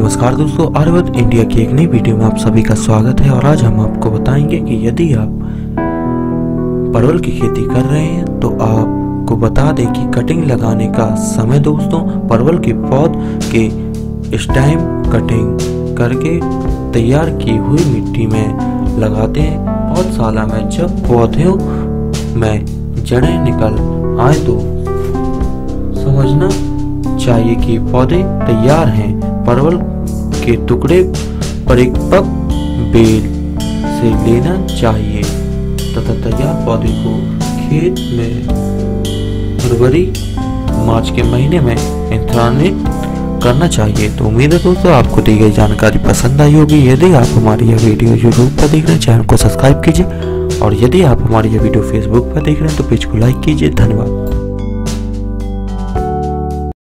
नमस्कार दोस्तों, आर्यवर्त इंडिया की एक नई वीडियो में आप सभी का स्वागत है। और आज हम आपको बताएंगे कि यदि आप परवल की खेती कर रहे हैं तो आपको बता दें कि कटिंग लगाने का समय दोस्तों परवल के पौध के स्टेम कटिंग करके तैयार की हुई मिट्टी में लगाते हैं। पौधशाला में जब पौधों में जड़ें निकल आए तो समझना चाहिए कि पौधे तैयार हैं। परवल के टुकड़े परिपक्व बेल से लेना चाहिए तथा तैयार पौधे को खेत में फरवरी मार्च के महीने में स्थानांतरित करना चाहिए। तो उम्मीद है दोस्तों आपको दी गई जानकारी पसंद आई होगी। यदि आप हमारी यह वीडियो यूट्यूब पर देख रहे हैं, चैनल को सब्सक्राइब कीजिए, और यदि आप हमारी यह वीडियो फेसबुक पर देख रहे हैं तो पेज को लाइक कीजिए। धन्यवाद।